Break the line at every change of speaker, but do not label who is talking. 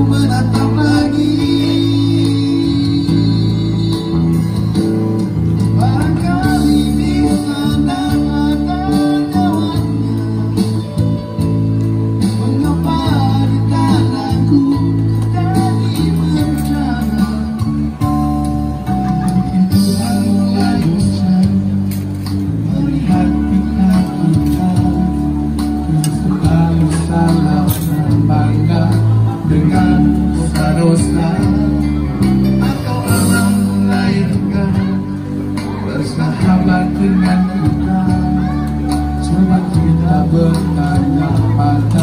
menatap lagi. Barangkali di sana ada jawabannya. Mengapa di tanahku jadi bencana? Mungkin Tuhan mulai bosan melihat kita selalu salah dan bangga dengan dosa-dosa, atau alam mulai enggan bersahabat dengan kita. Coba kita bertanya pada